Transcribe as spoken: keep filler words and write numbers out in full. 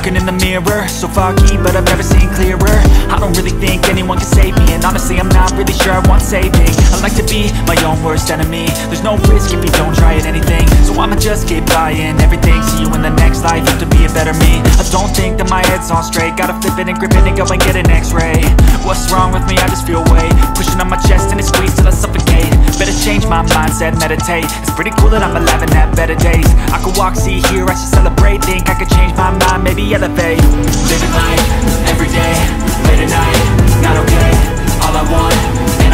looking in the mirror, so foggy, but I've never seen clearer. I don't really think anyone can save me, and honestly I'm not really sure I want saving. I like to be my own worst enemy. There's no risk if you don't try at anything, so I'ma just keep buying everything. See you in the next life, have to be a better me. I don't think that my head's on straight, gotta flip it and grip it and go and get an x-ray. What's wrong with me? I just feel weight pushing on my chest and it squeezes till I suffocate. Better change my mindset, meditate. It's pretty cool that I'm alive and have better days. I could walk, see, hear, I should celebrate. Think I could change my mind, maybe elevate. Living life, everyday, late at night, not okay. All I want